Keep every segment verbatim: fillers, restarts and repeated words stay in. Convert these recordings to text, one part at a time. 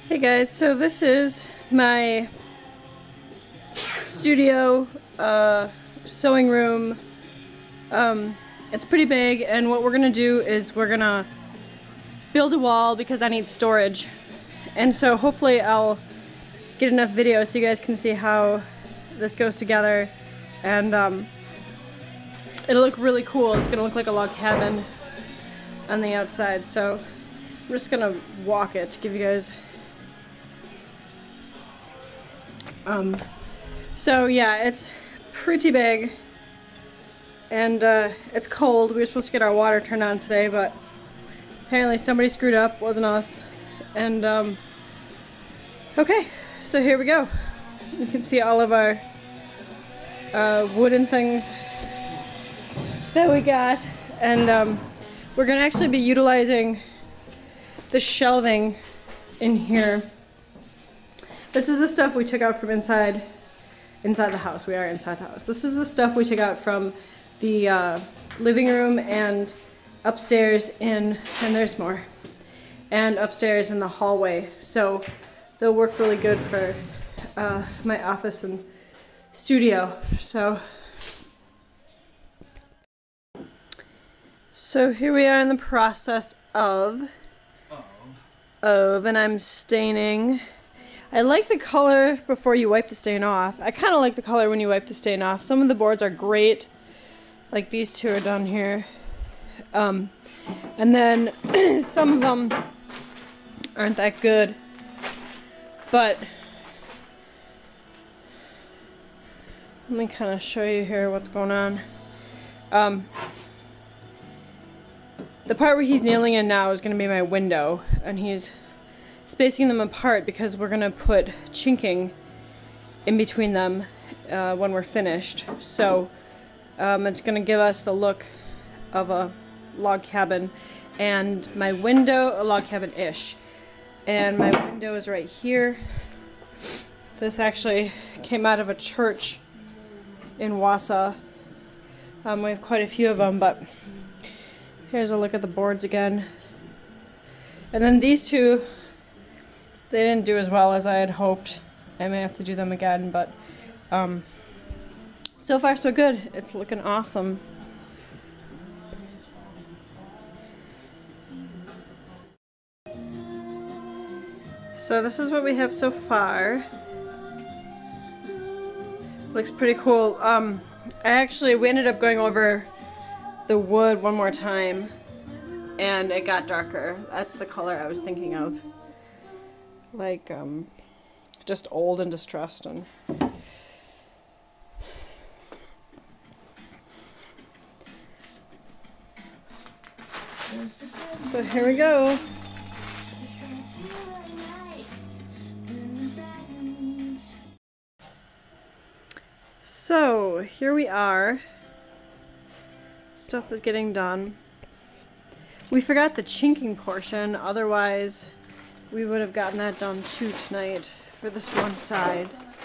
Hey guys, so this is my studio uh, sewing room. Um, it's pretty big, and what we're gonna do is we're gonna build a wall because I need storage. And so hopefully I'll get enough video so you guys can see how this goes together, and um, it'll look really cool. It's gonna look like a log cabin on the outside, so I'm just gonna walk it to give you guys um, so yeah, it's pretty big, and uh, it's cold. We were supposed to get our water turned on today, but apparently somebody screwed up, wasn't us. And um, okay, so here we go. You can see all of our uh, wooden things that we got, and um, we're gonna actually be utilizing the shelving in here. This is the stuff we took out from inside inside the house. We are inside the house. This is the stuff we took out from the uh, living room and upstairs in, and there's more, and upstairs in the hallway. So they'll work really good for uh, my office and studio. So, so here we are in the process of, of, and I'm staining. I like the color before you wipe the stain off. I kind of like the color when you wipe the stain off. Some of the boards are great, like these two are done here. Um, and then some of them aren't that good. But let me kind of show you here what's going on. Um, the part where he's nailing in now is going to be my window, and he's spacing them apart because we're going to put chinking in between them uh, when we're finished. So um, it's going to give us the look of a log cabin, and my window, a log cabin-ish. And my window is right here. This actually came out of a church in Wausau. Um, we have quite a few of them, but here's a look at the boards again. And then these two, they didn't do as well as I had hoped. I may have to do them again, but um, so far so good. It's looking awesome. So this is what we have so far. Looks pretty cool. Um, I actually, we ended up going over the wood one more time, and it got darker. That's the color I was thinking of. Like, um, just old and distressed. And so here we go. So here we are. Stuff is getting done. We forgot the chinking portion, otherwise we would have gotten that done too tonight for this one side.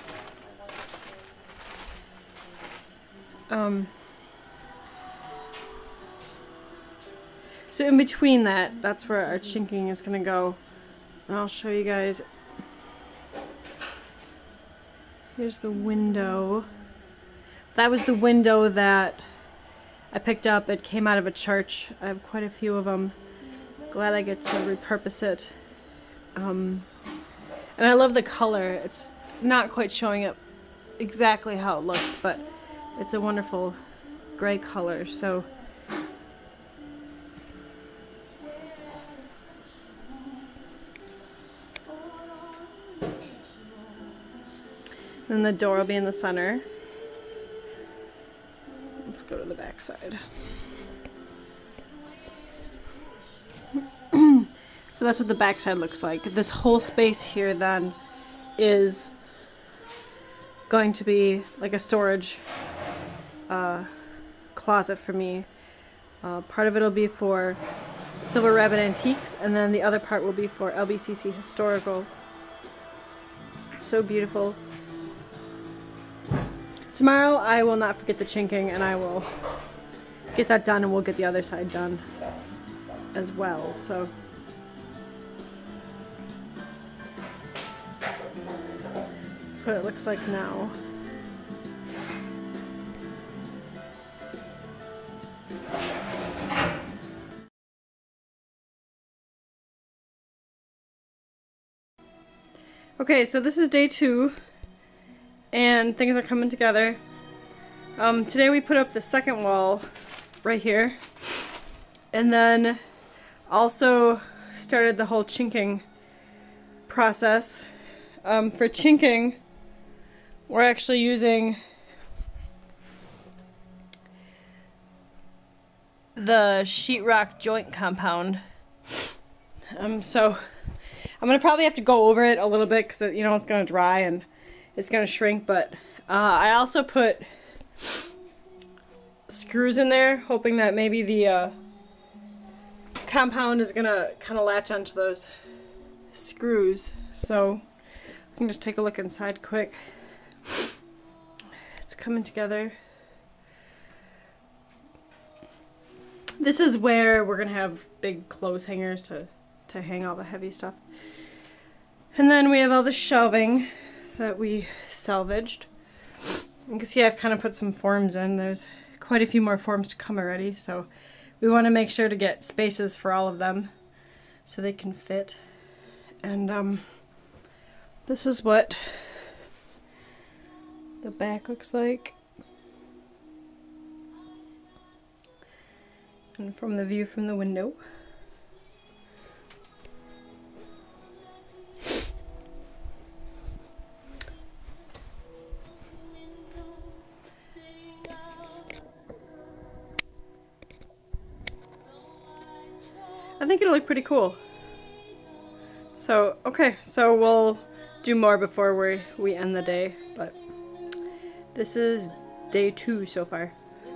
Um, so in between that, that's where our chinking is going to go. And I'll show you guys. Here's the window. That was the window that I picked up. It came out of a church. I have quite a few of them. Glad I get to repurpose it. Um, and I love the color. It's not quite showing up exactly how it looks, but it's a wonderful gray color. So then the door will be in the center. Let's go to the back side. So that's what the back side looks like. This whole space here then is going to be like a storage uh, closet for me. Uh, part of it will be for Silver Rabbit Antiques, and then the other part will be for L B C C Historical. It's so beautiful. Tomorrow I will not forget the chinking, and I will get that done, and we'll get the other side done as well. So what it looks like now. Okay, so this is day two, and things are coming together. Um, today we put up the second wall right here, and then also started the whole chinking process. Um, for chinking, we're actually using the sheetrock joint compound. Um, so I'm gonna probably have to go over it a little bit because you know it's gonna dry and it's gonna shrink. But uh, I also put screws in there, hoping that maybe the uh, compound is gonna kind of latch onto those screws. So I can just take a look inside quick. It's coming together. This is where we're gonna have big clothes hangers to to hang all the heavy stuff. And then we have all the shelving that we salvaged. You can see I've kind of put some forms in. There's quite a few more forms to come already, so we want to make sure to get spaces for all of them so they can fit. And um, this is what the back looks like. And from the view from the window. I think it'll look pretty cool. So, okay, so we'll do more before we, we end the day, but this is day two so far.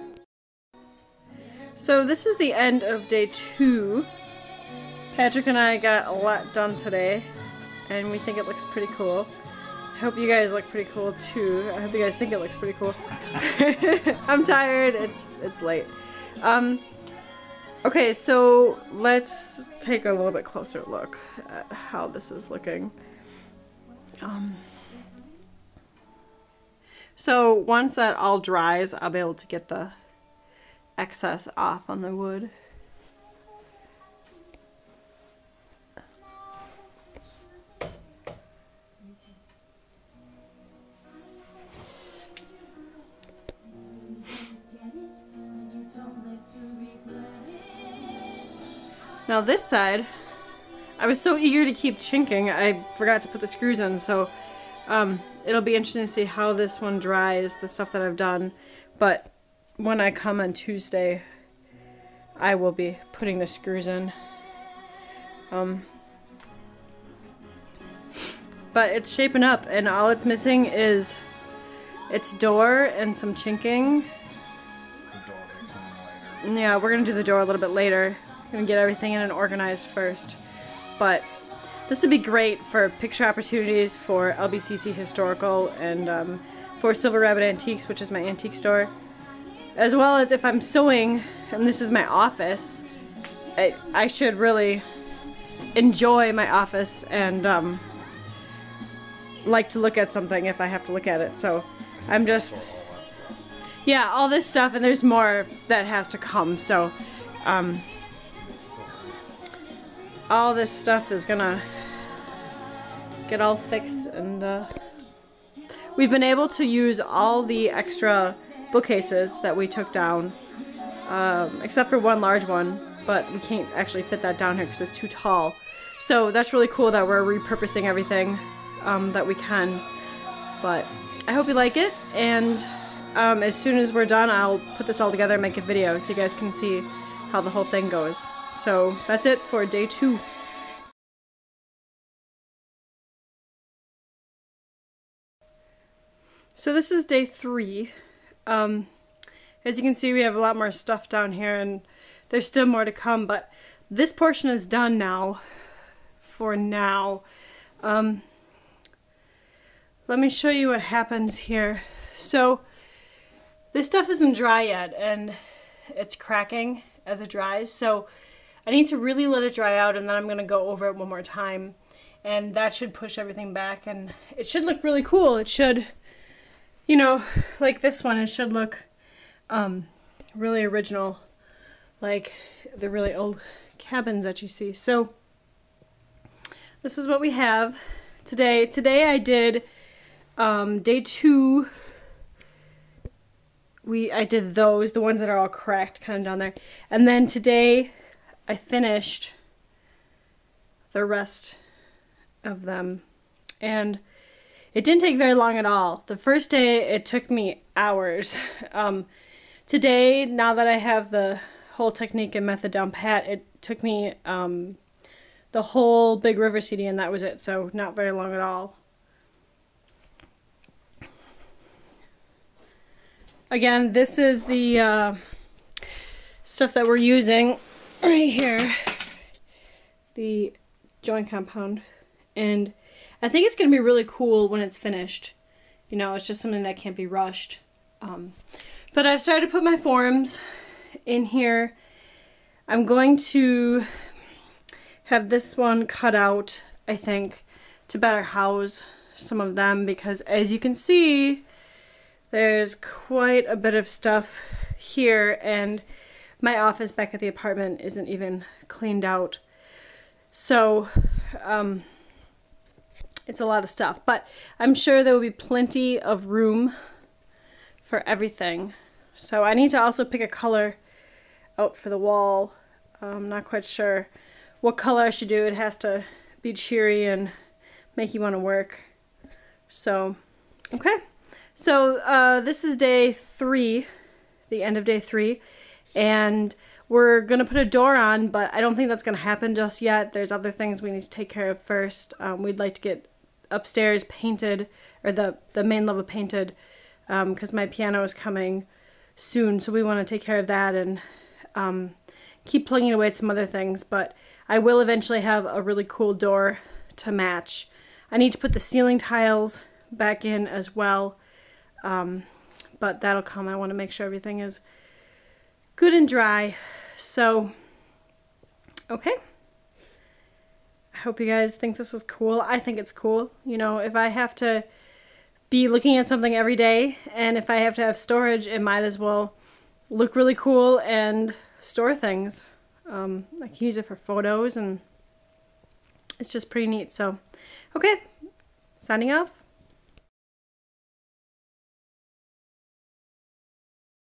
So this is the end of day two. Patrick and I got a lot done today, and we think it looks pretty cool. I hope you guys look pretty cool too. I hope you guys think it looks pretty cool. I'm tired, it's, it's late. Um, Okay, so let's take a little bit closer look at how this is looking. Um, so once that all dries, I'll be able to get the excess off on the wood. Now this side, I was so eager to keep chinking, I forgot to put the screws in, so um, it'll be interesting to see how this one dries, the stuff that I've done. But when I come on Tuesday, I will be putting the screws in. Um, but it's shaping up, and all it's missing is its door and some chinking. Yeah, we're gonna do the door a little bit later. Gonna get everything in and organized first, but this would be great for picture opportunities for L B C C Historical and um, for Silver Rabbit Antiques, which is my antique store, as well as if I'm sewing and this is my office. I, I should really enjoy my office and um, like to look at something if I have to look at it. So I'm just, yeah, all this stuff, and there's more that has to come. So. Um, All this stuff is gonna get all fixed, and uh, we've been able to use all the extra bookcases that we took down, um, except for one large one, but we can't actually fit that down here because it's too tall. So that's really cool that we're repurposing everything um, that we can. But I hope you like it, and um, as soon as we're done, I'll put this all together and make a video so you guys can see how the whole thing goes. So that's it for day two. So this is day three. Um, as you can see, we have a lot more stuff down here, and there's still more to come, but this portion is done now, for now. Um, let me show you what happens here. So this stuff isn't dry yet, and it's cracking as it dries, so I need to really let it dry out, and then I'm going to go over it one more time and that should push everything back, and it should look really cool. It should, you know, like this one, it should look um, really original, like the really old cabins that you see. So this is what we have today. Today I did um, day two. We I did those, the ones that are all cracked kind of down there. And then today I finished the rest of them. And it didn't take very long at all. The first day it took me hours. Um, today, now that I have the whole technique and method down pat, it took me um, the whole big river C D and that was it. So not very long at all. Again, this is the uh, stuff that we're using right here, the joint compound, and I think it's going to be really cool when it's finished. You know, it's just something that can't be rushed. Um, but I've started to put my forms in here. I'm going to have this one cut out, I think, to better house some of them, because as you can see, there's quite a bit of stuff here, and my office back at the apartment isn't even cleaned out. So, um, it's a lot of stuff, but I'm sure there will be plenty of room for everything. So I need to also pick a color out for the wall. I'm not quite sure what color I should do. It has to be cheery and make you want to work. So, okay. So uh, this is day three, the end of day three, and we're going to put a door on, but I don't think that's going to happen just yet. There's other things we need to take care of first. Um, we'd like to get upstairs painted, or the, the main level painted, because um, my piano is coming soon, so we want to take care of that and um, keep plugging away at some other things, but I will eventually have a really cool door to match. I need to put the ceiling tiles back in as well. Um, but that'll come. I want to make sure everything is good and dry. So, okay. I hope you guys think this is cool. I think it's cool. You know, if I have to be looking at something every day, and if I have to have storage, it might as well look really cool and store things. Um, I can use it for photos, and it's just pretty neat. So, okay. Signing off.